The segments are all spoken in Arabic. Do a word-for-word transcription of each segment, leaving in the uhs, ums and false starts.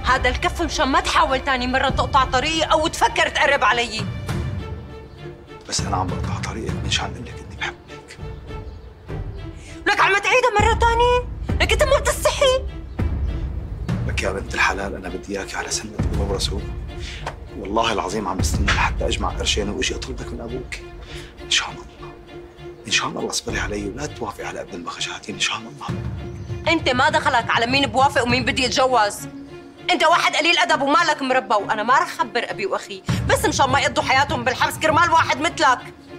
هذا الكف مشان ما تحاول تاني مرة تقطع طريقي أو تفكر تقرب علي. بس أنا عم بقطع طريقك مشان أقول لك إني بحبك. لك عم تعيدها مرة تانية؟ لك أنت ما بتستحي؟ لك يا بنت الحلال أنا بدي إياكي على سنة أبو رسول. والله العظيم عم بستنى لحتى أجمع قرشين وأجي أطلبك من أبوك. إن شاء الله إن شاء الله اصبري علي ولا توافقي على ابن المخشاتين إن شاء الله. أنت ما دخلك على مين بوافق ومين بدي يتجوز. أنت واحد قليل أدب ومالك مربى، وأنا ما رح خبر أبي وأخي بس مشان ما يقضوا حياتهم بالحبس كرمال واحد مثلك.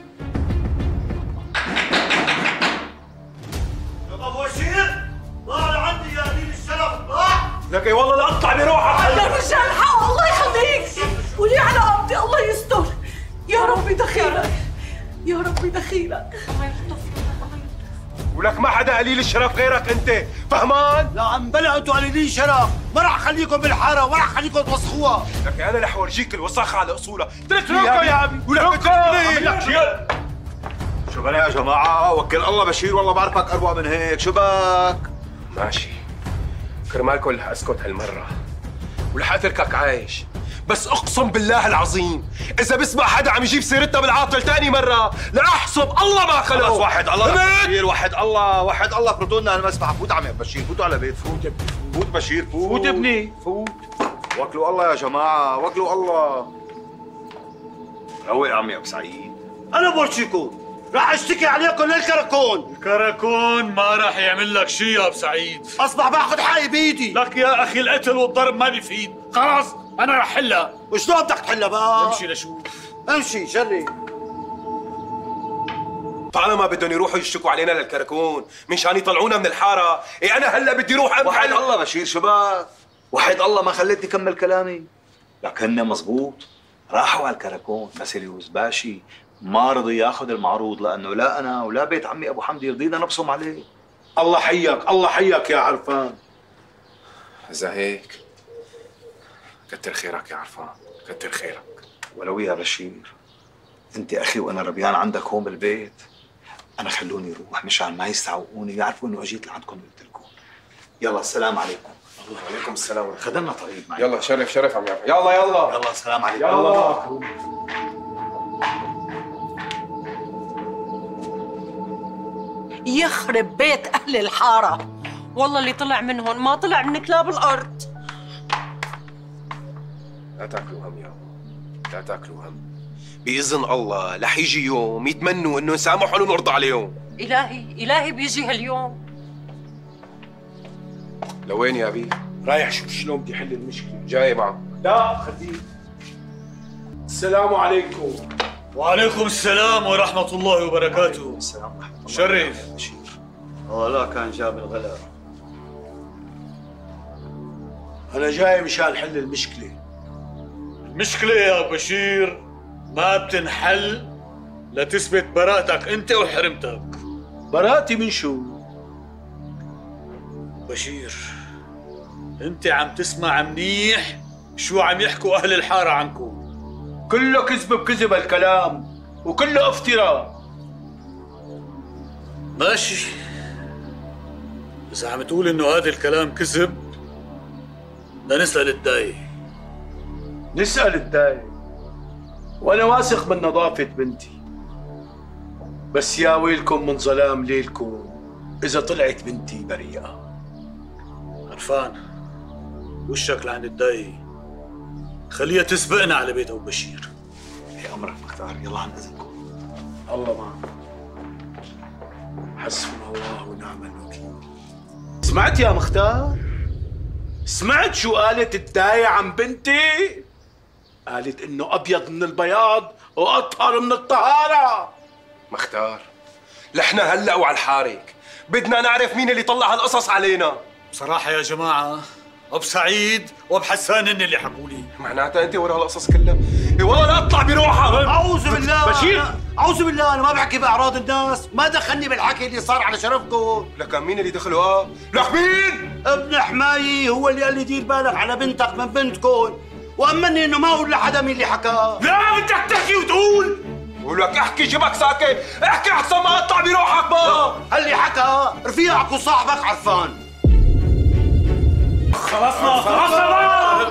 يا أبو بشير طلع لعندي يا قليل الشرف طلع. لك والله لا أطلع بروحك. يا رجال حق الله يخليك ولي على قبضي الله يستر. يا ربي دخيلك يا ربي دخيلك. الله يلطف الله يلطف. ولك ما حدا قليل الشرف غيرك انت، فهمان؟ لا عم بلا انتوا قليلين شرف، ما راح اخليكم بالحاره وما راح اخليكم توسخوها. لك انا رح اورجيك الوساخه على اصولها. اتركني يا ابي ولك اتركني. شو بلا يا جماعة؟ وكل الله بشير والله بعرفك أروع من هيك، شو بك؟ ماشي كرمالكم رح اسكت هالمره ورح اتركك عايش، بس اقسم بالله العظيم اذا بسمع حدا عم يجيب سيرتنا بالعاطل تاني مره لاحسب الله ما خلقه. خلص وحد الله بشير، وحد الله وحد الله، فردوا لنا المسبح. فوت عمي بشير، فوتوا على بيت. فوت فوت بشير، فوت فوت ابني فوت. وكلوا الله يا جماعة، وكلوا الله. روق يا عمي ابو سعيد. انا بورجيكم راح اشتكي عليكم للكراكون. الكراكون ما راح يعمل لك شيء يا ابو سعيد. اصبح باخذ حقي بايدي. لك يا اخي القتل والضرب ما بيفيد، خلاص انا رح حلها. وشلون بدك تحلها بقى؟ امشي لشوف. امشي شري. طالما بدهم يروحوا يشتكوا علينا للكركون منشان يطلعونا من الحاره، إيه انا هلا بدي اروح وحد ابحث. الله بشير، شو بك؟ وحد الله ما خليتني كمل كلامي. لك هن مزبوط راحوا على الكراكون، بس اليوز باشي ما رضي ياخذ المعروض لانه لا انا ولا بيت عمي ابو حمدي رضينا نبصم عليه. الله حيك الله حيك يا عرفان. اذا هيك كتر خيرك يا عرفان، كتر خيرك. ولو يا بشير انت اخي وانا ربيان عندك هون بالبيت، انا خلوني اروح مشان ما يستعوقوني يعرفوا انه اجيت لعندكم وقلت لكم. يلا السلام عليكم. وعليكم السلام ورحمة الله. خدنا طريق معي. يلا شرف شرف عم يعرف. يلا يلا يلا السلام عليكم. يلا. يخرب بيت أهل الحارة. والله اللي طلع منهم ما طلع من كلاب الأرض. لا تاكلوا هم يا لا تاكلوا هم. بإذن الله رح يجي يوم يتمنوا انه نسامحهم ونرضى عليهم. إلهي إلهي بيجي هاليوم. لوين يا أبي؟ رايح شوف شلون بدي حل المشكله. جاي معه. لا خليه. السلام عليكم. وعليكم السلام ورحمه الله وبركاته. السلام ورحمة الله. شرف. بشير ولا كان جاب الغلا. انا جاي مشان حل المشكله. المشكله يا بشير ما بتنحل لتثبت براءتك انت وحرمتك. براتي من شو؟ بشير انت عم تسمع منيح شو عم يحكوا اهل الحاره عنكم. كله كذب بكذب الكلام وكله افتراء. ماشي، اذا عم تقول انه هذا الكلام كذب بدنا نسال الداي. نسأل الداي وانا واثق من نظافة بنتي، بس يا ويلكم من ظلام ليلكم اذا طلعت بنتي بريئة. عرفان وشك لعند الداي، خليها تسبقنا على بيت ابو بشير. يا امرك مختار، يلا عن اذنكم. الله معك. حسبنا الله ونعم الوكيل. سمعت يا مختار؟ سمعت شو قالت الداية عن بنتي؟ قالت انه ابيض من البياض واطهر من الطهارة. مختار لحنا هلا وعلى الحارك بدنا نعرف مين اللي طلع هالقصص علينا. بصراحة يا جماعة ابو سعيد وابو حسان هن اللي حكوا لي. معناتها انت ورا هالقصص كلها. إيه والله لا اطلع بروحها. اعوذ بالله بشير. اعوذ بالله، انا ما بحكي باعراض الناس، ما دخلني بالحكي اللي صار على شرفكم. لك مين اللي دخلوا؟ اه لك مين؟ ابن حمايي هو اللي قال لي دير بالك على بنتك من بنتكم، وامني انه ما اقول لحدا مين اللي حكى. لا بدك تحكي وتقول. ولك احكي جيبك ساكت، احكي احسن ما اطلع بروحك بقى. اللي حكى رفيقك وصاحبك عرفان. خلصنا خلصنا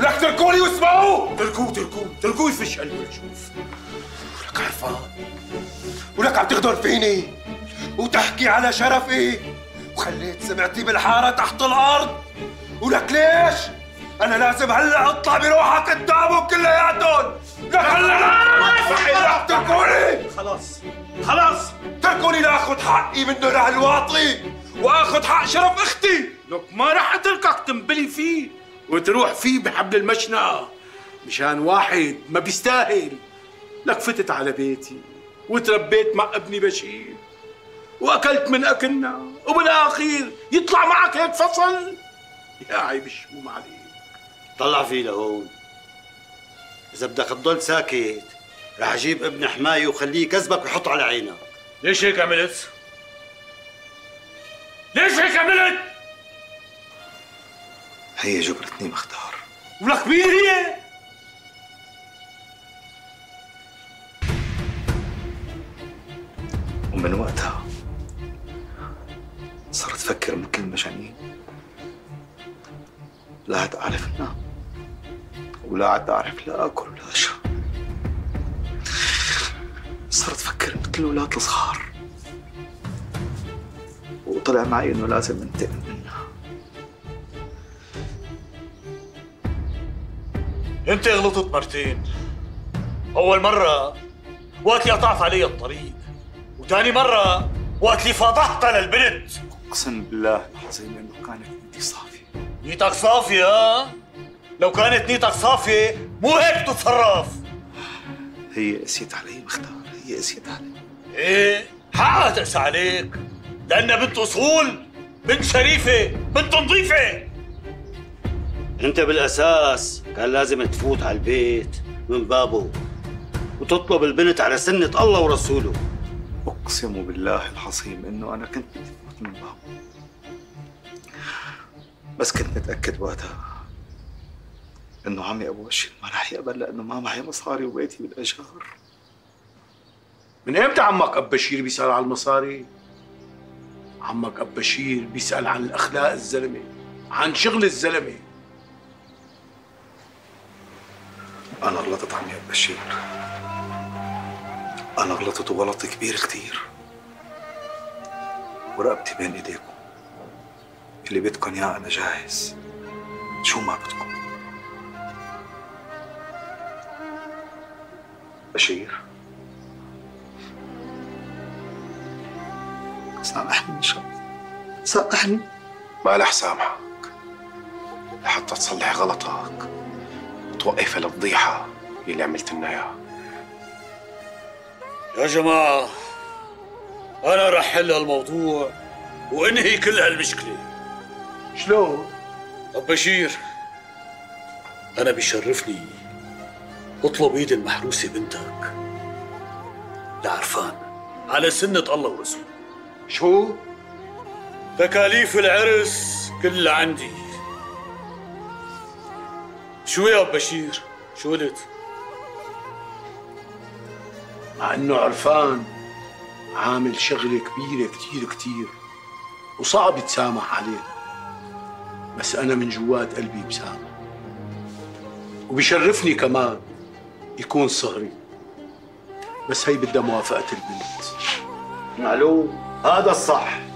ولك تركوني واسمعوه. تركوه تركوه تركوه يفش قلبه لشوف. ولك عرفان، ولك عم تغدر فيني وتحكي على شرفي وخليت سمعتي بالحاره تحت الارض. ولك ليش؟ انا لازم هلا اطلع بروحك قدامهم كلياتهم. لك هلا رح تركوني. خلاص خلاص تركوني لاخذ حقي منه لهالواطي واخذ حق شرف اختي. لك ما رح اتركك تنبلي فيه وتروح فيه بحبل المشنقة مشان واحد ما بيستاهل. لك فتت على بيتي وتربيت مع ابني بشير واكلت من اكلنا وبالاخير يطلع معك هيك فصل. يا عيب الشوم عليك. طلع فيه لهون. اذا بدك تضل ساكت رح اجيب ابن حماية وخليه يكذبك ويحط على عينك. ليش هيك عملت؟ ليش هيك عملت؟ هي جبرتني مختار. ولك مين هي؟ ومن وقتها صرت افكر مثل المجانين. لا عاد اعرف انام ولا عاد اعرف لا اكل ولا اشرب. صرت افكر مثل الاولاد الصغار وطلع معي انه لازم انتقم منها. انت غلطت مرتين. اول مرة وقت اللي قطعت علي الطريق، وثاني مرة وقت اللي فضحتها للبنت. اقسم بالله العظيم انه كانت نيتي صافيه. نيتك صافية ها؟ لو كانت نيتك صافية مو هيك تتصرف. هي قسيت علي مختار، هي قسيت علي. ايه حقها تقسى عليك لأنها بنت أصول، بنت شريفة، بنت نظيفة. انت بالاساس كان لازم تفوت على البيت من بابه وتطلب البنت على سنة الله ورسوله. اقسم بالله العظيم انه انا كنت بدي اموت من بابه، بس كنت متاكد وقتها انه عمي ابو بشير ما رح يقبل لانه ما معي مصاري وبيتي بالاجار. من امتى عمك اب بشير بيسال على المصاري؟ عمك اب بشير بيسال عن الاخلاق الزلمه، عن شغل الزلمه. انا غلطت عمي اب بشير، انا غلطت وغلط كبير كثير، ورقبتي بين ايديكم. اللي بدكم اياه انا جاهز، شو ما بدكم. بشير سامحني ان شاء الله، سامحني. ما رح سامحك لحتى تصلح غلطك وتوقف الفضيحة اللي عملت لنا اياها. يا جماعة أنا رح حل هالموضوع وانهي كل هالمشكلة. شلون؟ أب بشير أنا بيشرفني اطلب ايد المحروسة بنتك لعرفان على سنة الله ورسوله. شو؟ تكاليف العرس كلها عندي. شو يا أب بشير؟ شو قلت؟ مع انه عرفان عامل شغله كبيره كتير كتير وصعب يتسامح عليه، بس انا من جوات قلبي بسامح. وبيشرفني كمان يكون صهري، بس هي بدها موافقه البنت. معلوم، هذا الصح.